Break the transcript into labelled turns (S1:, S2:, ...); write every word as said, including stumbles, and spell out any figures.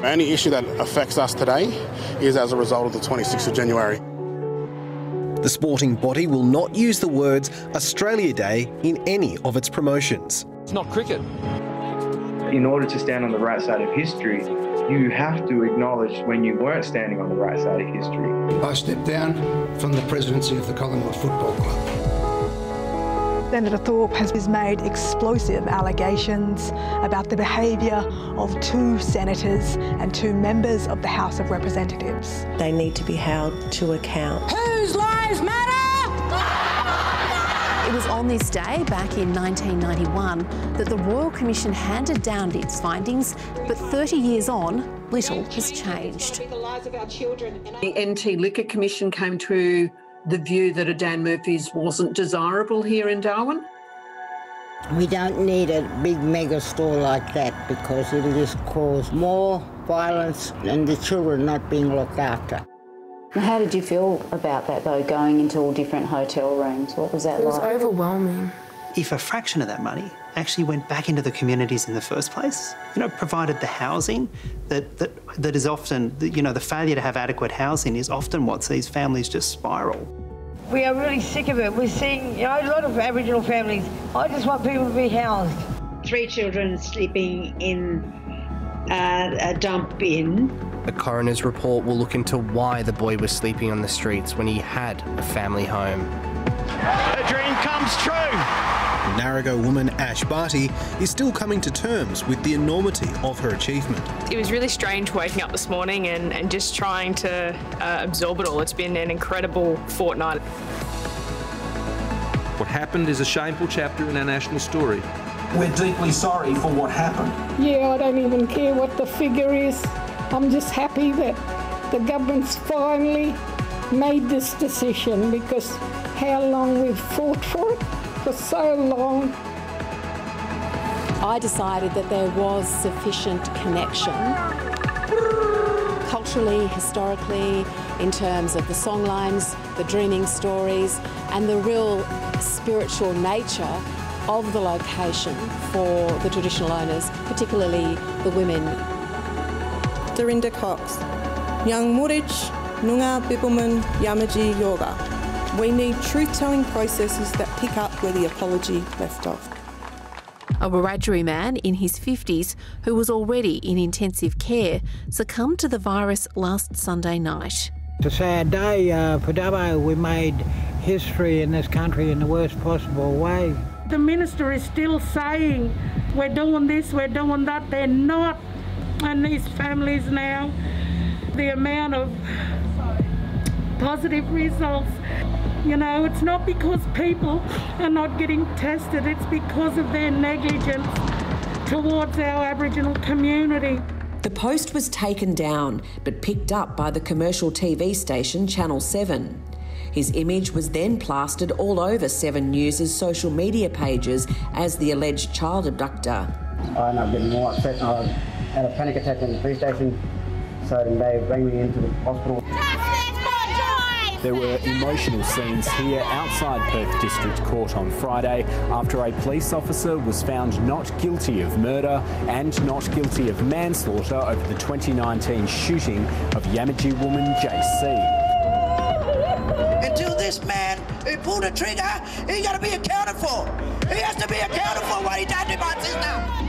S1: The only issue that affects us today is as a result of the twenty-sixth of January.
S2: The sporting body will not use the words Australia Day in any of its promotions.
S3: It's not cricket.
S4: In order to stand on the right side of history, you have to acknowledge when you weren't standing on the right side of history.
S5: I stepped down from the presidency of the Collingwood Football Club.
S6: Senator Thorpe has made explosive allegations about the behaviour of two senators and two members of the House of Representatives.
S7: They need to be held to account.
S8: Whose lives matter?
S9: It was on this day, back in nineteen ninety-one, that the Royal Commission handed down its findings, but thirty years on, little has changed.
S10: The N T Liquor Commission came to the view that a Dan Murphy's wasn't desirable here in Darwin.
S11: We don't need a big mega store like that because it'll just cause more violence and the children not being looked after.
S12: How did you feel about that, though, going into all different hotel rooms? What was that like?
S13: It was overwhelming.
S14: If a fraction of that money actually went back into the communities in the first place, you know, provided the housing that, that, that is often, you know, the failure to have adequate housing is often what sees families just spiral.
S15: We are really sick of it. We're seeing, you know, a lot of Aboriginal families. I just want people to be housed.
S16: Three children sleeping in uh, a dump bin.
S17: A coroner's report will look into why the boy was sleeping on the streets when he had a family home.
S18: A dream comes true.
S2: Narragansett woman Ash Barty is still coming to terms with the enormity of her achievement.
S19: It was really strange waking up this morning and, and just trying to uh, absorb it all. It's been an incredible fortnight.
S3: What happened is a shameful chapter in our national story.
S20: We're deeply sorry for what happened.
S7: Yeah, I don't even care what the figure is. I'm just happy that the government's finally made this decision, because how long we've fought for it, for so long.
S9: I decided that there was sufficient connection, culturally, historically, in terms of the songlines, the dreaming stories, and the real spiritual nature of the location for the traditional owners, particularly the women.
S12: Dorinda Cox, Young Murich, Noongar Bibbulmun Yamaji Yoga. We need truth-telling processes that pick up where the apology left off.
S9: A Wiradjuri man in his fifties who was already in intensive care succumbed to the virus last Sunday night.
S11: It's a sad day uh, for Dubbo. We made history in this country in the worst possible way.
S15: The minister is still saying, we're doing this, we're doing that. They're not. And these families now, the amount of positive results, you know, it's not because people are not getting tested, it's because of their negligence towards our Aboriginal community.
S4: The post was taken down but picked up by the commercial T V station Channel seven. His image was then plastered all over Seven News' social media pages as the alleged child abductor.
S5: I ended up getting more upset. I had a panic attack in the police station, so then they bring me into the hospital.
S6: There were emotional scenes here outside Perth District Court on Friday after a police officer was found not guilty of murder and not guilty of manslaughter over the twenty nineteen shooting of Yamaji woman J C.
S8: Until this man who pulled the trigger, he's got to be accounted for. He has to be accounted for what he done to my sister.